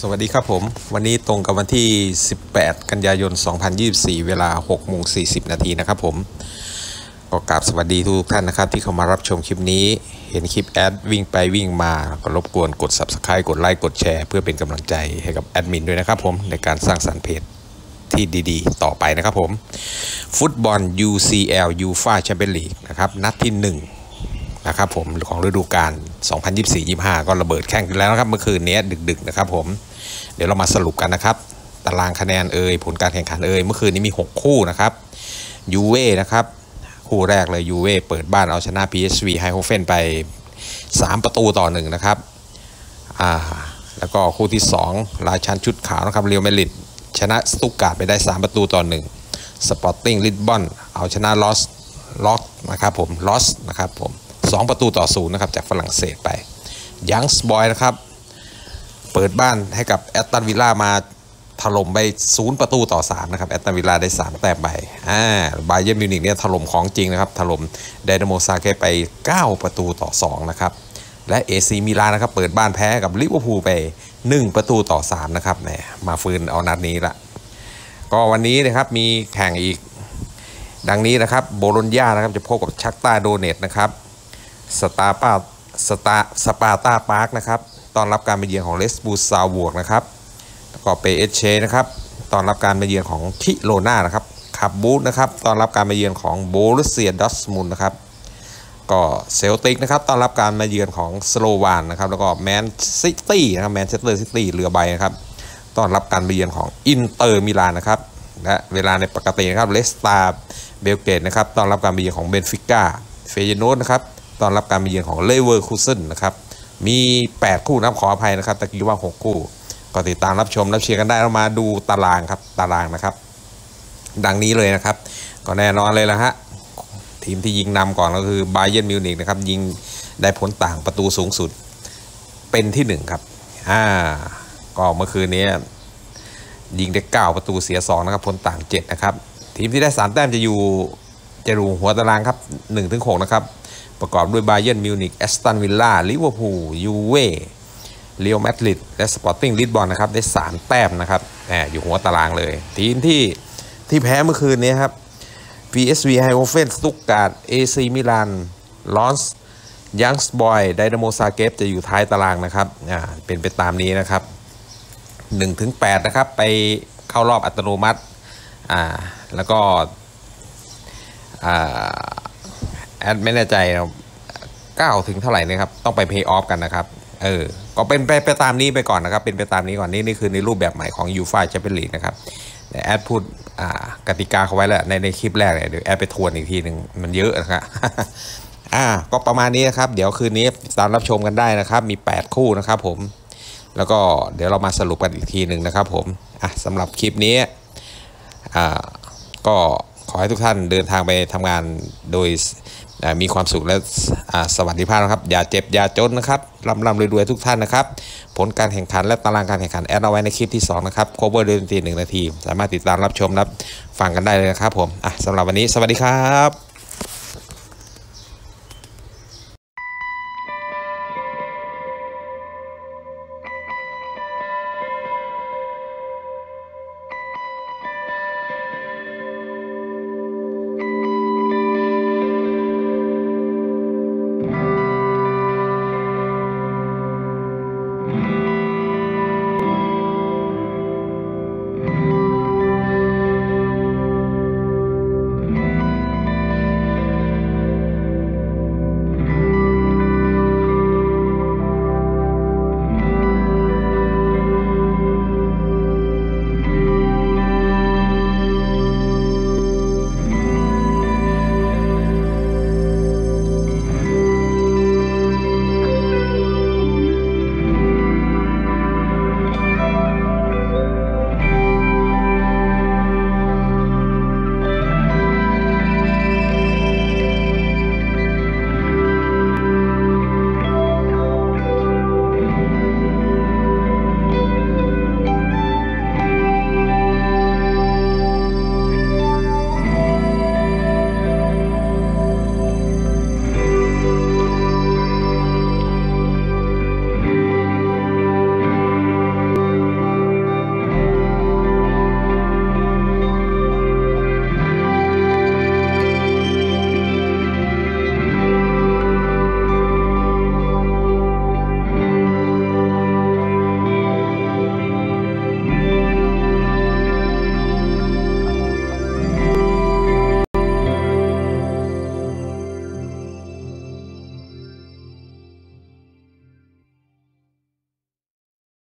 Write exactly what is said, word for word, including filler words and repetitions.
สวัสดีครับผมวันนี้ตรงกับวันที่สิบแปดกันยายนสองพันยี่สิบสี่เวลาหกโมงสี่สิบนาทีนะครับผมก็กราบสวัสดีทุกท่านนะครับที่เข้ามารับชมคลิปนี้เห็นคลิปแอดวิ่งไปวิ่งมาก็รบกวนกด ซับสไครบ์ กดไลค์กดแชร์เพื่อเป็นกำลังใจให้กับแอดมินด้วยนะครับผมในการสร้างสรรค์เพจที่ดีๆต่อไปนะครับผมฟุตบอล ยู ซี แอล ยูฟ่า แชมเปี้ยนลีกนะครับนัดที่หนึ่งนะครับผมของฤดูกาล สองพันยี่สิบสี่ ยี่สิบห้า ก็ระเบิดแข่งกันแล้วนะครับเมื่อคืนนี้ดึกๆนะครับผมเดี๋ยวเรามาสรุปกันนะครับตารางคะแนนเอ่ยผลการแข่งขันเอ่ยเมื่อคืนนี้มีหกคู่นะครับยูเว่นะครับคู่แรกเลยยูเว่เปิดบ้านเอาชนะ พี เอส วี ไฮโฮเฟนไปสามประตูต่อหนึ่งนะครับอ่าแล้วก็คู่ที่สองราชันชุดขาวนะครับเรอัลมาดริดชนะสตุตการ์ดไปได้สามประตูต่อหนึ่งสปอร์ติ้งลิสบอนเอาชนะลอสล็อกนะครับผมลอสนะครับผมสองประตูต่อศูนย์นะครับจากฝรั่งเศสไปยังส์บอยนะครับเปิดบ้านให้กับแอตตันวิลล่ามาถล่มไปศูนย์ประตูต่อสามนะครับแอตตันวิลล่าได้สามแต้มไปอ่าบาเยิร์นมิวนิกเนี่ยถล่มของจริงนะครับถล่มไดนาโมซาเกไปเก้าประตูต่อสองนะครับและ เอ ซี มิลานนะครับเปิดบ้านแพ้กับลิเวอร์พูลไปหนึ่งประตูต่อสามนะครับแหมมาฟื้นเอานัดนี้ละก็วันนี้นะครับมีแข่งอีกดังนี้นะครับโบโลญญานะครับจะพบกับชักตาโดเนตนะครับสตาร์ปาสตาสปาร์ตาปาร์คนะครับตอนรับการมาเยือนของเลสบูซาวบวกนะครับแล้วก็เปเอเชนะครับตอนรับการมาเยือนของทิโรนานะครับคาบูธนะครับตอนรับการมาเยือนของโบรุสเซียดอร์ทมุนด์นะครับก็เซลติกนะครับตอนรับการมาเยือนของสโลวานนะครับแล้วก็แมนซิตี้นะครับแมนเชสเตอร์ซิตี้เรือใบนะครับตอนรับการมาเยือนของอินเตอร์มิลานนะครับและเวลาในปกตินะครับเลสตาเบลเกตนะครับตอนรับการมาเยือนของเบนฟิก้าเฟเยโนดนะครับตอนรับการมาเยือนของเลเวอร์คูเซนนะครับมีแปดคู่นะครับขออภัยนะครับตะกี้ว่าหกคู่ก็ติดตามรับชมรับเชียร์กันได้เรามาดูตารางครับตารางนะครับดังนี้เลยนะครับก็แน่นอนเลยละฮะทีมที่ยิงนำก่อนก็คือบาเยิร์นมิวนิกนะครับยิงได้ผลต่างประตูสูงสุดเป็นที่หนึ่งครับอ่าก็เมื่อคืนนี้ยิงได้เก้าประตูเสียสองนะครับผลต่างเจ็ดนะครับทีมที่ได้สามแต้มจะอยู่จะอยู่หัวตารางครับหนึ่งถึงหกนะครับประกอบด้วยบาเยิร์นมิวนิกแอสตันวิลล่าลิเวอร์พูลยูเว่เรอัลมาดริดและสปอร์ติ้งลิสบอนนะครับได้สามแต้มนะครับแหมอยู่หัวตารางเลยทีมที่ที่แพ้เมื่อคืนนี้ครับ พี เอส วี ไฮโอเฟนสตุตการ์ด เอ ซี มิลานลอนส์ยังส์บอยไดนาโมซาเกฟจะอยู่ท้ายตารางนะครับอ่าเป็นไปตามนี้นะครับหนึ่งถึงแปดนะครับไปเข้ารอบอัตโนมัติอ่าแล้วก็อ่าแอดไม่แน่ใจเก้าถึงเท่าไหร่นะครับต้องไปเพย์ออฟกันนะครับเออก็เป็นไปไปตามนี้ไปก่อนนะครับเป็นไปตามนี้ก่อนนี่นี่คือในรูปแบบใหม่ของยูฟ่าแชมเปี้ยนลีกนะครับแอดพูดอ่ากติกาเขาไว้แล้วในในคลิปแรกเนี่ยเดี๋ยวแอดไปทวนอีกทีหนึ่งมันเยอะนะครับอ่าก็ประมาณนี้นะครับเดี๋ยวคืนนี้ตามรับชมกันได้นะครับมีแปดคู่นะครับผมแล้วก็เดี๋ยวเรามาสรุปกันอีกทีหนึ่งนะครับผมอ่ะสำหรับคลิปนี้อ่าก็ขอให้ทุกท่านเดินทางไปทำงานโดยมีความสุขและสวัสดิภาพนะครับอย่าเจ็บอย่าจนนะครับร่ำร่ำรวยๆทุกท่านนะครับผลการแข่งขันและตารางการแข่งขันแอดเอาไว้ในคลิปที่สองนะครับโคเวอร์เดือนตีหนึ่งนาทีสามารถติดตามรับชมรับฟังกันได้เลยนะครับผมอ่ะสำหรับวันนี้สวัสดีครับ